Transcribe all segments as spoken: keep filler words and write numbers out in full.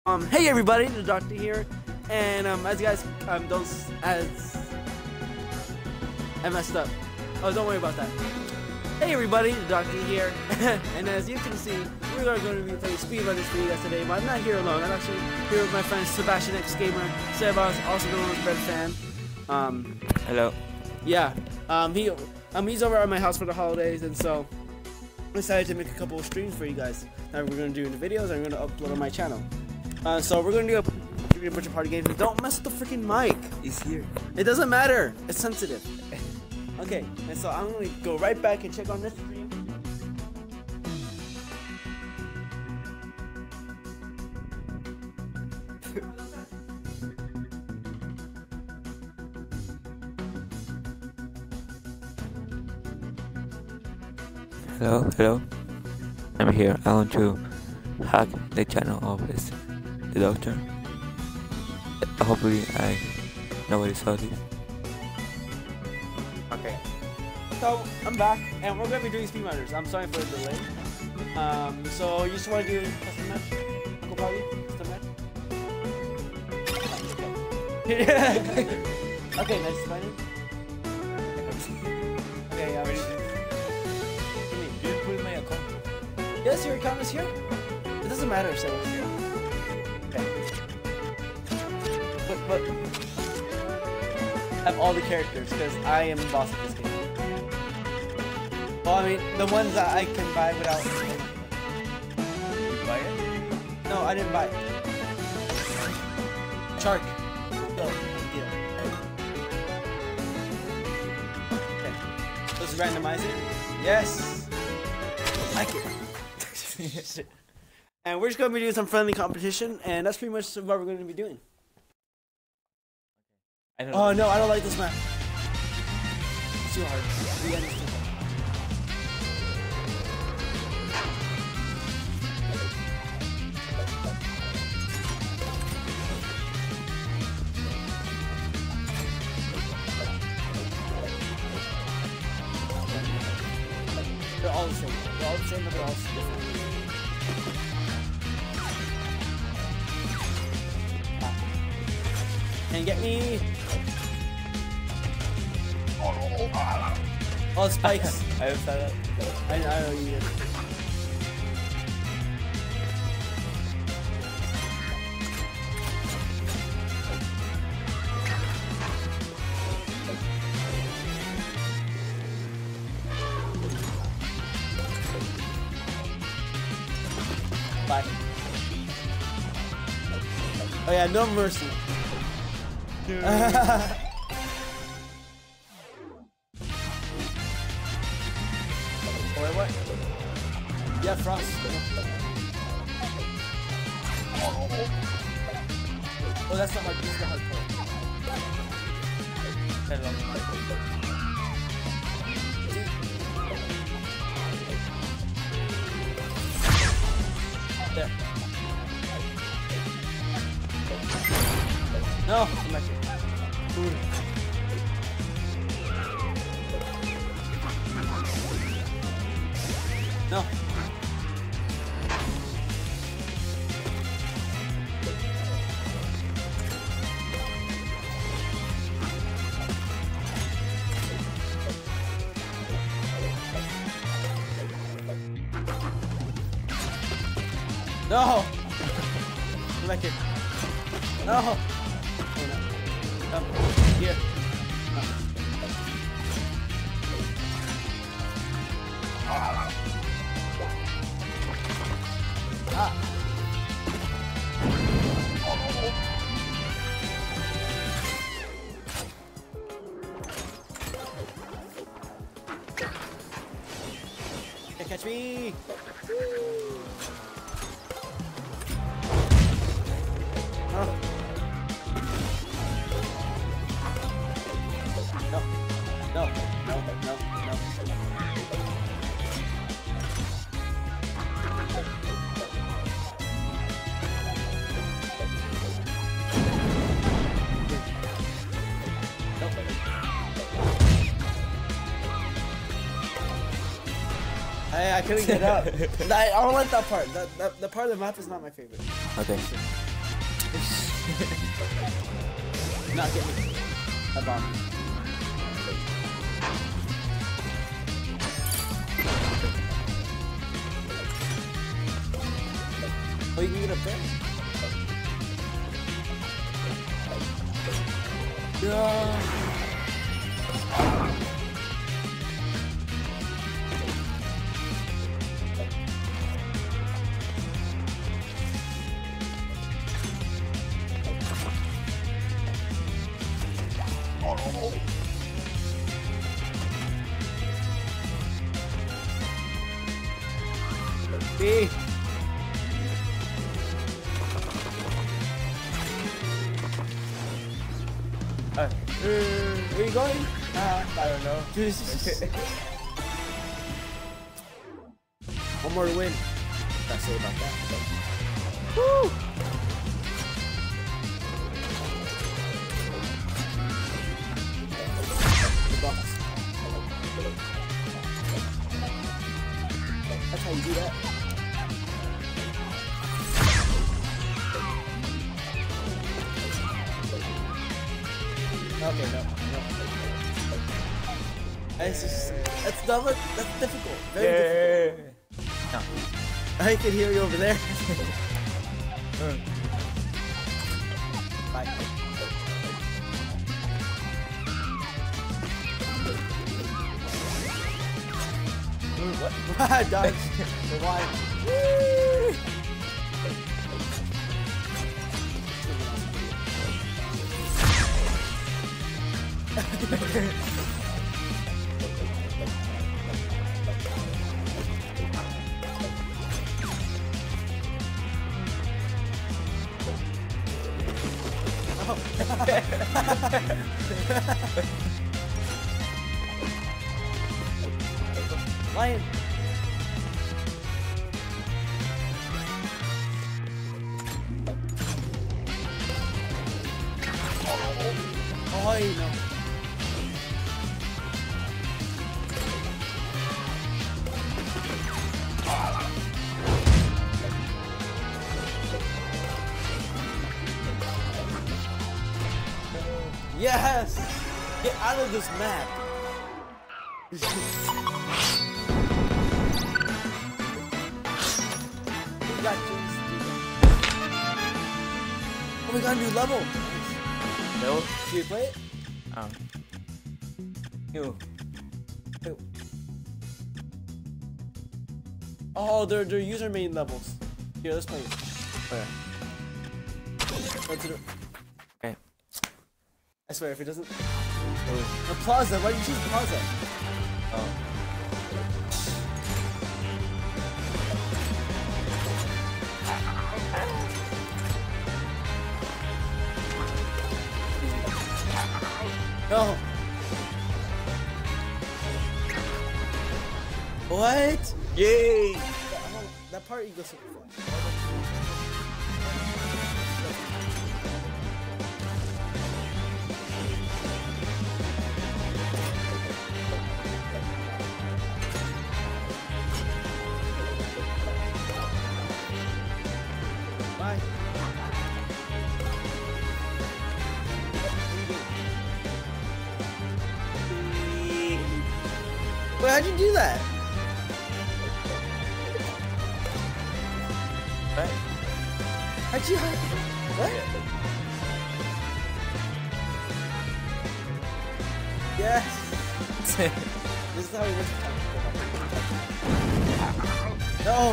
Um, hey everybody, the Doctor here, and um, as you guys, um, those as I messed up. Oh, don't worry about that. Hey everybody, the Doctor here, and as you can see, we are going to be playing Speedrunners for you guys today. But I'm not here alone. I'm actually here with my friend Sebastian X Gamer, Sebas, also known as Bredfan. Um, hello. Yeah. Um, he, um, he's over at my house for the holidays, and so I decided to make a couple of streams for you guys that we're going to do in the videos. And we're going to upload on my channel. Uh, so we're gonna do a, we're gonna bunch of party games. Don't mess with the freaking mic. He's here. It doesn't matter. It's sensitive. Okay, and so I'm gonna go right back and check on this stream. Hello, hello. I'm here. I want to hack the channel of this. The Doctor. Hopefully, I nobody saw this. Okay. So I'm back, and we're gonna be doing Speedrunners. I'm sorry for the delay. Um. So you just want to do custom match? Go party? Custom match? Okay. Okay. Nice fighting. Okay. I'm ready. You put my account. Yes, your account is here. It doesn't matter. So. Okay. But, but have all the characters because I am the boss of this game. Well, I mean, the ones that I can buy without. You buy it? No, I didn't buy it. Shark. Go. Deal. Okay. Let's randomize it. Yes. I like it. And we're just going to be doing some friendly competition, and that's pretty much what we're going to be doing. I don't Oh know. no, I don't like this map. It's too hard. The end is too hard. They're all the same. They're all the same, but they're all different. And get me. Oh, spikes. I haven't saw that. I, I know you did. Bye. Oh yeah, no mercy. Dude. Oh, wait, what? Yeah, Frost. Oh, that's not hard. This is the hard part. Hello. There. No, come back here. Ooh. No. No. Come back here. No. Oh, no. Come here. No. Ah. Okay, catch me. Oh. No. No. No. No. No. I, I couldn't get up. I, I don't like that part. That, that, that part of the map is not my favorite. Okay. Not get me. A bomb. Oh, you can get up there? Yeah. B. Uh, where are you going? Uh, I don't know. One more to win. What I say about that? Woo! That's how you do that. Okay, no, no. It's just, that's not, that's difficult. Very yeah. difficult. No. I can hear you over there. Bye. What? Dodge. Why? Lion. Oh, I know. Yes! Get out of this map! We got James. Oh, we got a new level! Nice. No? Should we play it? Um. You. Who? Oh, they're, they're user made levels. Here, let's play it. Where? Let's do it. Okay. I swear, if it doesn't... Oh. The plaza, why did you choose plaza? Oh. No. What? Yay! That, that part you go super fast. Bye. Wait, how'd you do that? What? How'd you... What? Yes! This is how he works. No!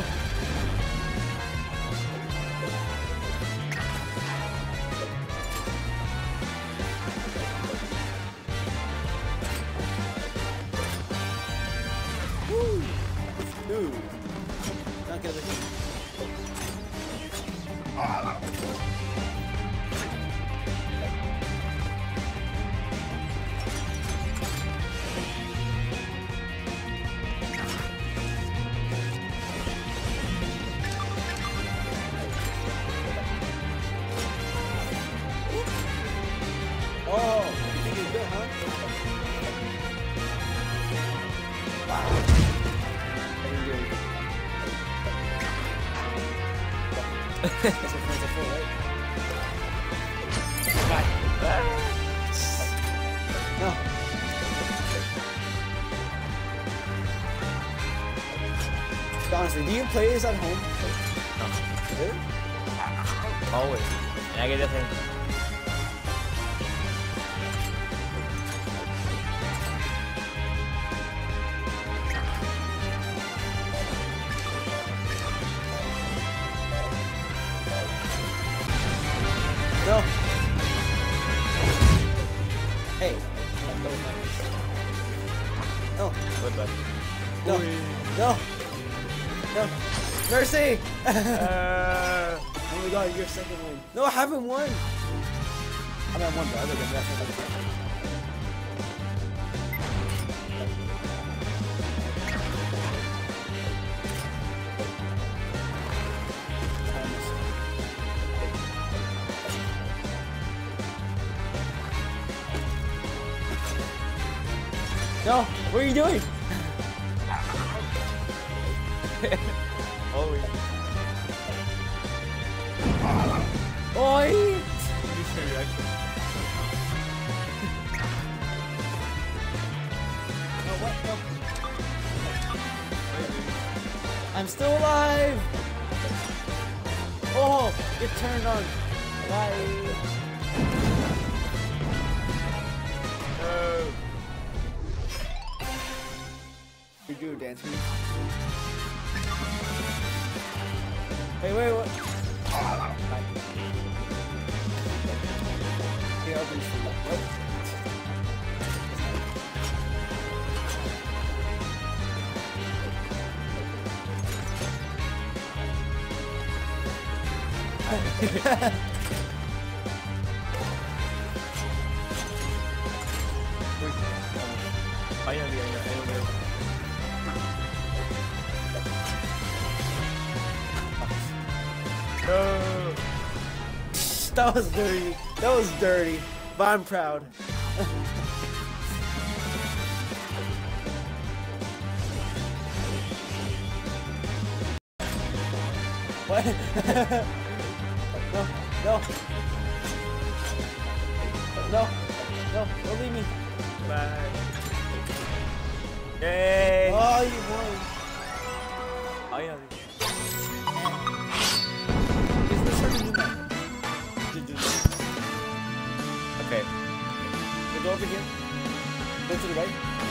Woo! Dude. Not gonna hit. honestly, do you play this at home? No. Really? Always. And I get the thing. No. Hey. No. Good luck. No. No. No. Mercy! Uh, Oh my god, you're second win. No, I haven't won. I mean, I won the other game. That's not good. No, what are you doing? always. Oi! Instant reaction. No, what? No. I'm still alive! Oh, it turned on. Bye. No. You do a dance move. Hey, wait, what? Bye. Here, open this one. Nope. Finally, I know. No. That was dirty. That was dirty. But I'm proud. What? No, no. No, no, don't leave me. Bye. Yay! Oh, you won. Finally. Is this hard to do now? To do this. Okay. So go over here. Go to the right.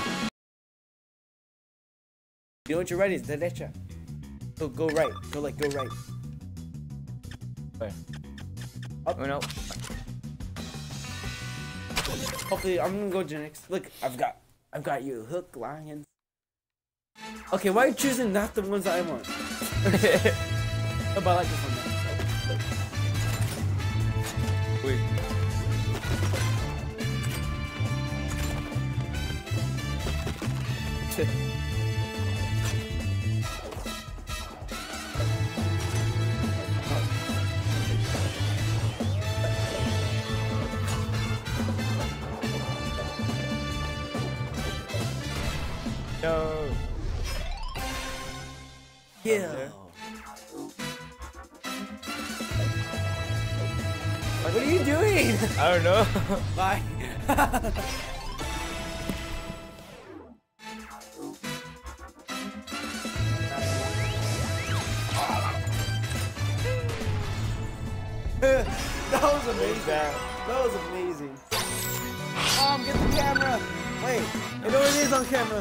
You know what you're right is derecha. So go right. Go like go right. Where? Up. Oh no. Hopefully, I'm gonna go Genix. Look, I've got, I've got you. Hook, lion. Okay, why are you choosing not the ones I want? Oh, but I like this one. Wait. No. Yeah. What are you doing? I don't know. Bye. That was amazing. That was amazing. Um, get the camera. Wait, I know it is on camera.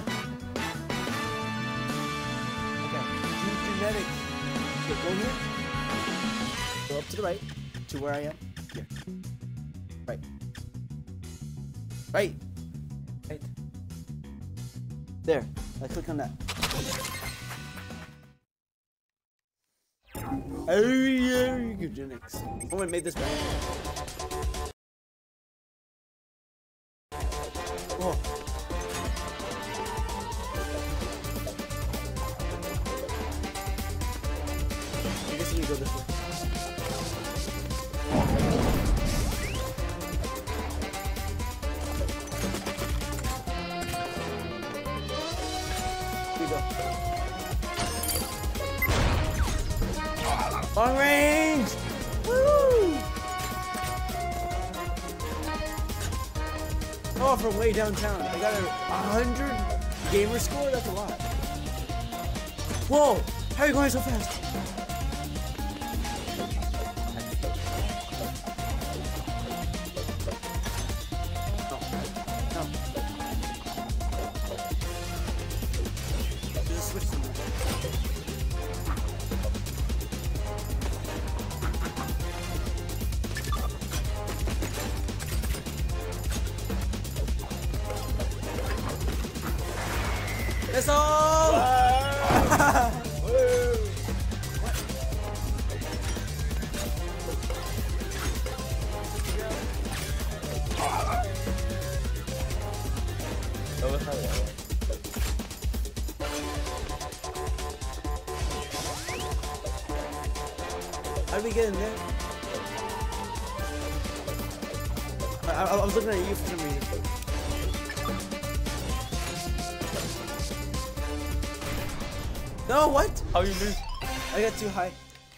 Okay, do genetics. Okay, go here. Go up to the right, to where I am. Here. Right. Right. Right. There. I click on that. Oh yeah, eugenics. Someone made this better. Oh. I guess you can go this way. Here we go. Long range! Woo! Oh, from way downtown. I got a hundred gamer score? That's a lot. Whoa! How are you going so fast? No. No. Just switch them. That's all! How did we get in there? I, I, I was looking at you for some reason. No, what? How you lose? I got too high.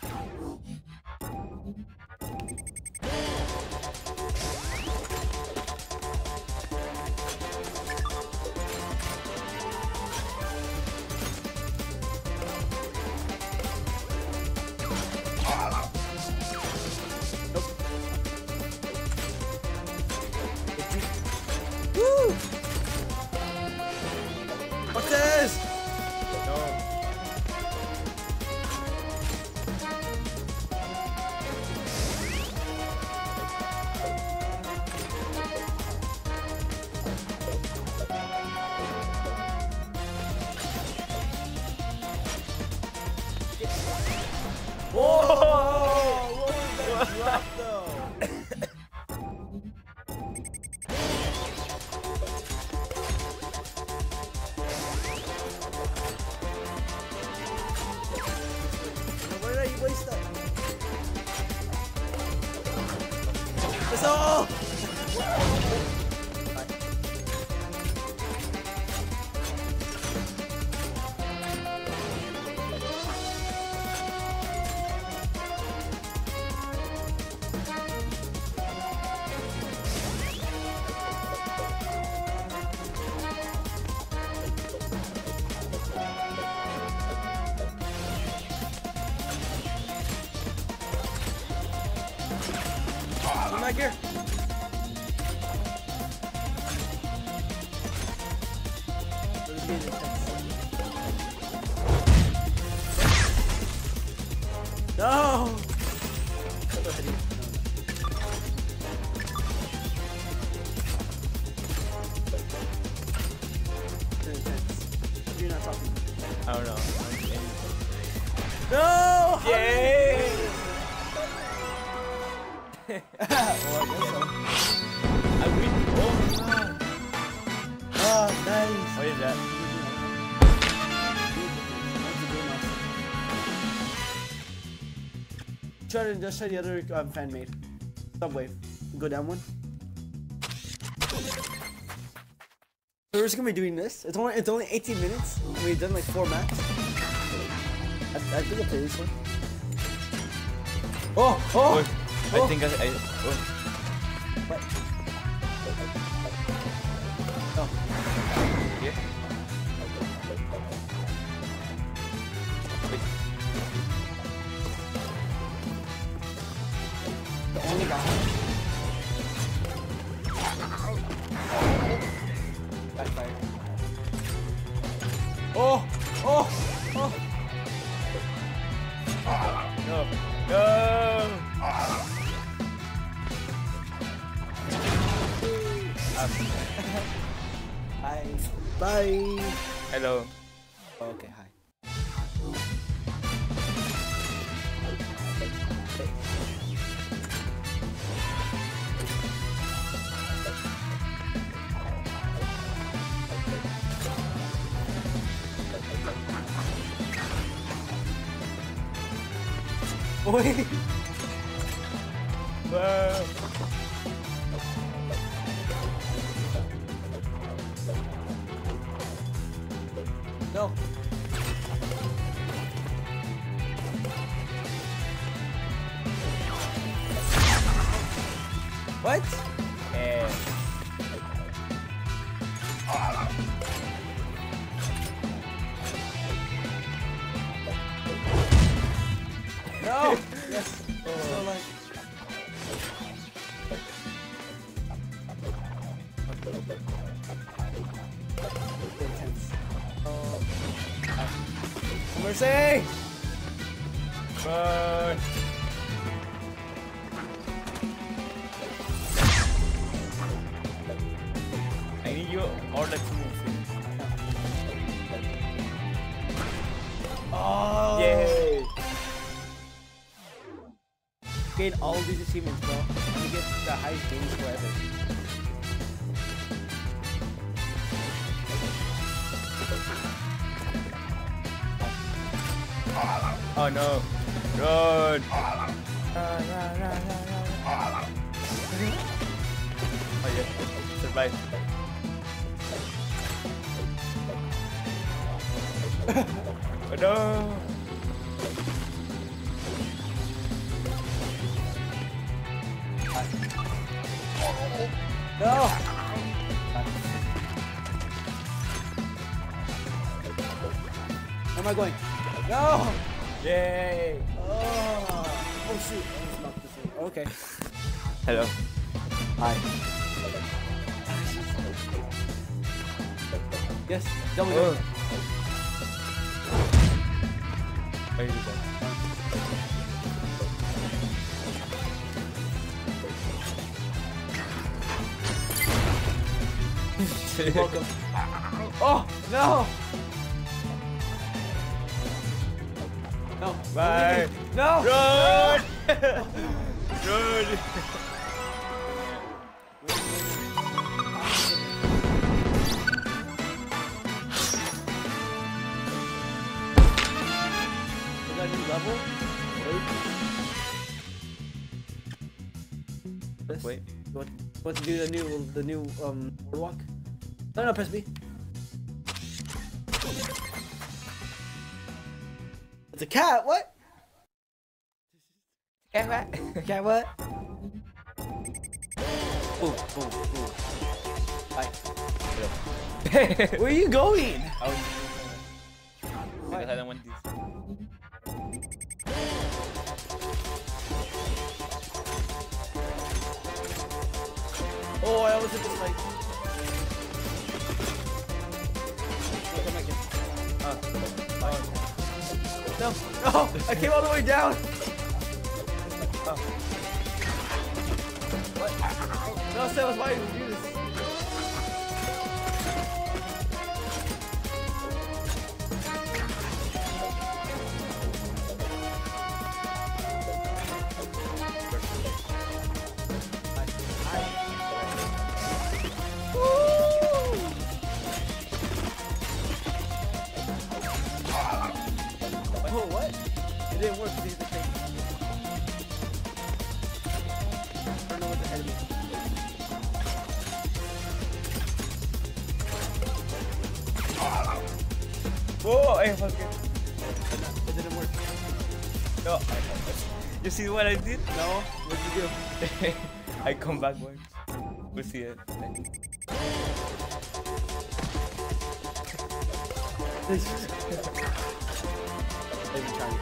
Nope. Woo! What's this? No. Whoa! What was that drop though? Where did I waste that? That's all! Come back here. No! You're not talking. I don't know. No! Yay! Oh, I win. Oh, oh, nice. what is that? Try to just try the other um, fan made. Subway. Go down one. So we're just gonna be doing this. It's only it's only eighteen minutes. We've done like four maps. I, I think I'll play this one. Oh! Oh! Oh, I Oh. think I. I oh. What? Oh. Yeah. Wait. The only guy. Backfire. Oh! Oh! Oh! No. No. Um, Hi. Bye. hello. Okay, hi. Wait. Wow. No. What? Yeah. No! Yes! Oh. So like... Intense. Oh. Mercy! Burn! I need you all the two moves. Oh! Yay! Gain all these achievements, bro. And you get the highest gains forever. Oh no! Run! Run, run, run, run, run. Oh yeah, survive. Oh no! No! Where am I going? No! Yay! Oh, oh shoot! I almost knocked this thing. Okay. Hello. Hi. Yes, double Oh. jump. Where is that? You're welcome. Oh no! No. Bye. No. Run! Run! Is that a new level? This? Wait. You want, you want to do the new, the new um boardwalk? No, no, press B. It's a cat. What? Cat what? Cat what? Boom, boom, boom. Bye. Where are you going? I was because I don't want this. Oh, I almost hit this light. Oh, come back in. Oh. Oh. No, no, I came all the way down. Oh. What? No, Sebas, why did you do this? Oh, what? It didn't work. These are the things. I don't know what the enemy is. Whoa! I fucking. It didn't work. No, I, I, you see what I did? No? What'd you do? I come backwards. We'll see it. Maybe try.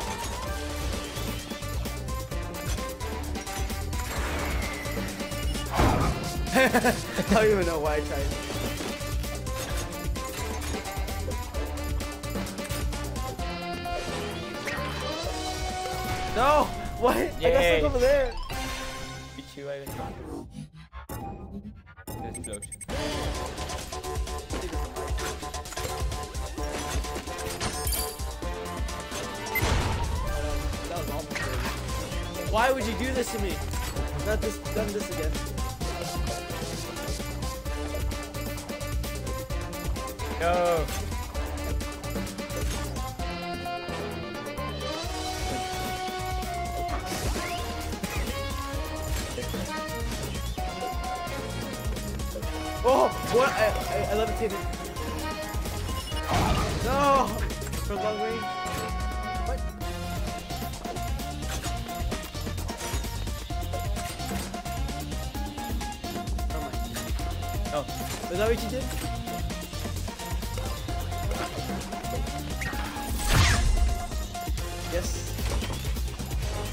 I don't even know why I tried. No! What? I got Yay. stuck over there. Beat you right in the explosion. That was almost crazy. Why would you do this to me? Not this, done this again. No. Oh, what? I, I, I levitated. No! For long range. What? No. Is that what you did? Yes.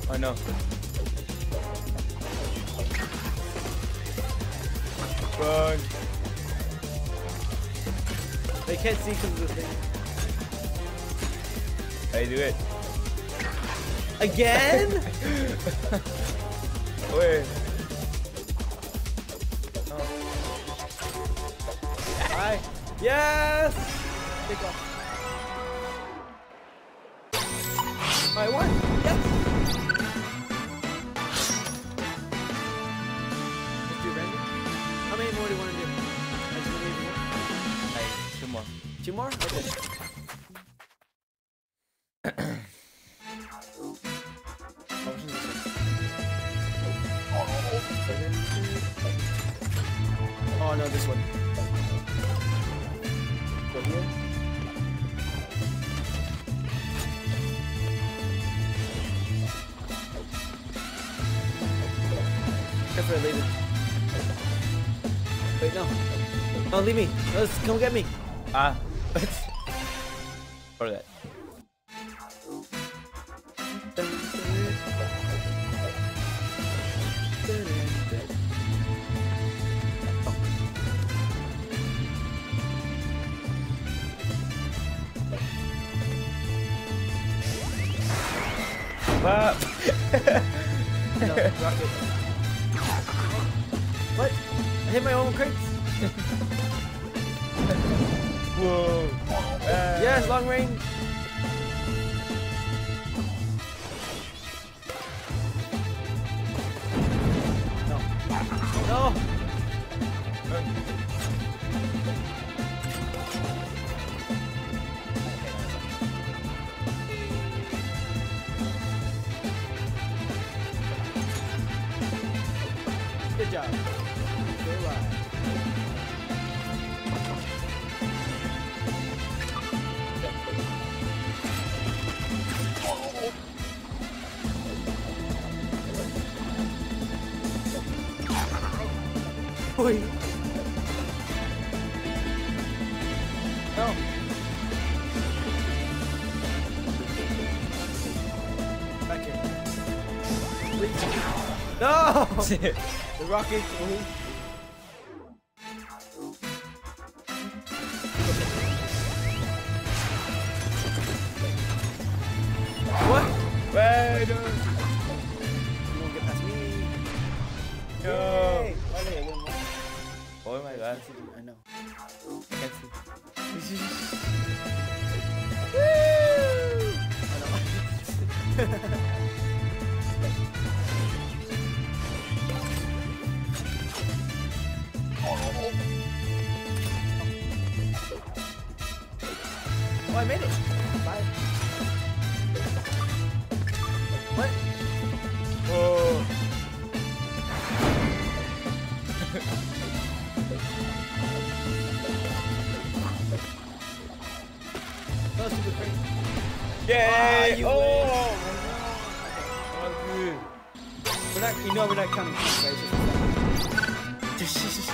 Oh no. Run. They can't see because of the thing. I do it. Again? Wait. Hi. Yes! Take off. I won. Yes! Let's do random. How many more do you want to do? As many as you want? Like, two more. Two more? Okay. Oh no, this one. Go here. Careful, leave it. Wait, no. No, leave me. Let's come get me. Ah, what? For that. Wow. No, rocket. What? I hit my own crates. Whoa. Ah. Yes, long range. No. No. Good job. Good ride. Wait. No. Back here. Please. No! The rocket. What? Wait, no. You won't get past me. No. Yay. Oh, wait, one more. Oh my god. I know. I can see. Woo! I know. Oh, I made it. Bye. What? Oh. That was super great. Yay! Ah, you oh. win. Oh, good. We're not, you know, we're not counting points, right? It's just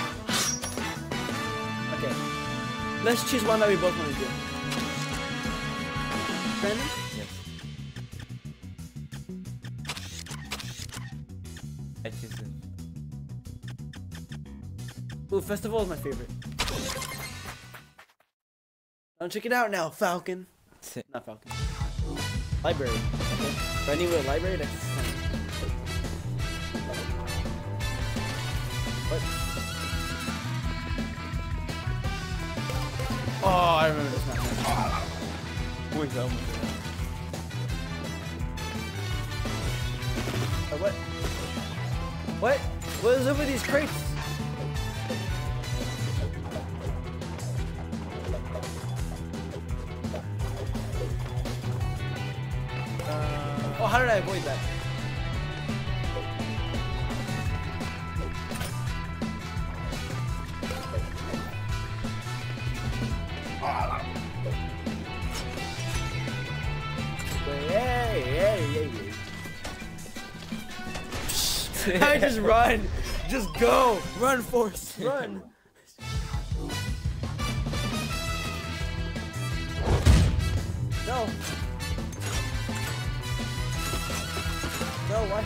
okay. Let's choose one that we both want to do. Brandon? Yes. I choose it. Ooh, Festival is my favorite. Don't check it out now, Falcon. Not Falcon. Library. Okay. Running with a library? That's fine. What? Oh, I remember this map. Wait, how much? Oh, what? What? What is up with these crates? Uh, oh, how did I avoid that? Hey, hey, hey, hey. I just run. Just go. Run, Force. Run. No. hell? Why?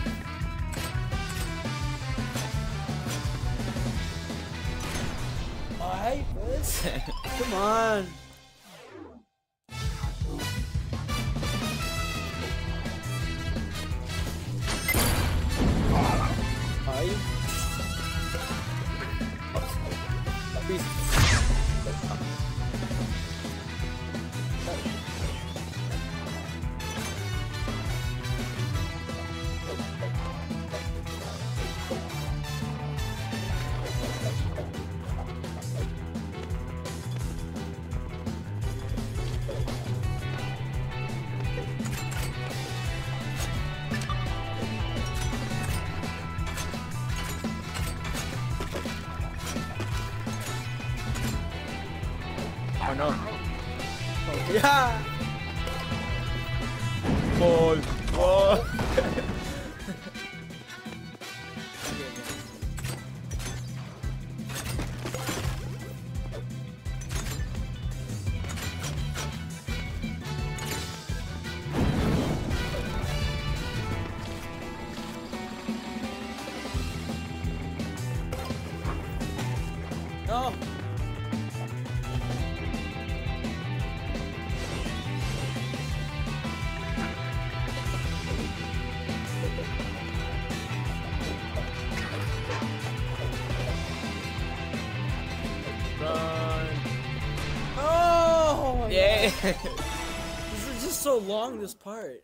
I hate this. Come on. Are you? Please. Oh no. Oh, yeah. Ball. Ball. No. Run. Oh. Yeah. This is just so long. This part.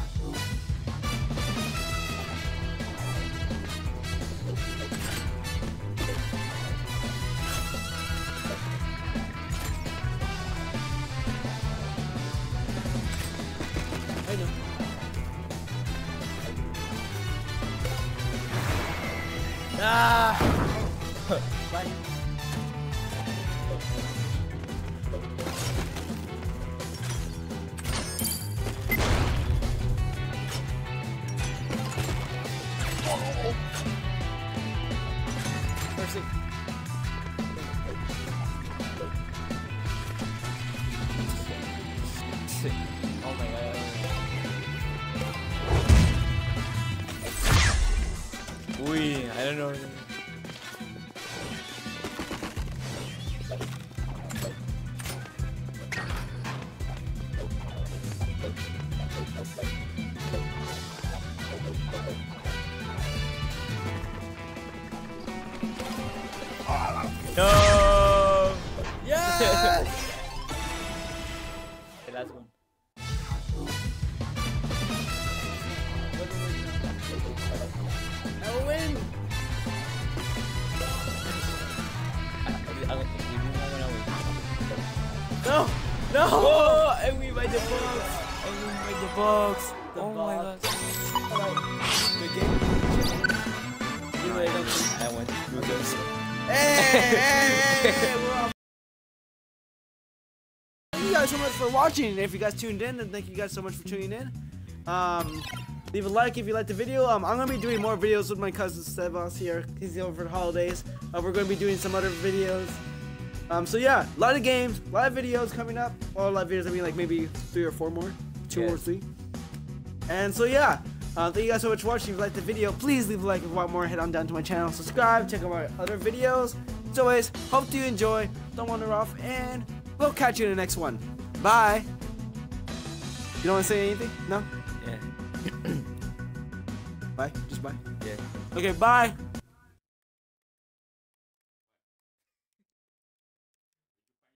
I know. Ah! Bye. Mercy. Oh my god. Uy, I don't know. No! Yes! The last one. I win! No! No! Oh, I win by the box! I win by the box! The Oh my god. box. Good game. You I, really don't think- I went through this. Hey, hey, hey, hey, we're off. Thank you guys so much for watching. And if you guys tuned in, then thank you guys so much for tuning in. Um, leave a like if you liked the video. Um, I'm gonna be doing more videos with my cousin Sebas here. He's here over the holidays. Uh, we're gonna be doing some other videos. Um, so yeah, a lot of games, a lot of videos coming up. Well, a lot of videos. I mean, like maybe three or four more, two Yes. or three. And so yeah. Uh, thank you guys so much for watching. If you liked the video, please leave a like. If you want more, head on down to my channel, subscribe, check out my other videos. As always, hope you enjoy. Don't wander off, and we'll catch you in the next one. Bye. You don't want to say anything? No? Yeah. Bye. Just bye. Yeah. Okay, bye.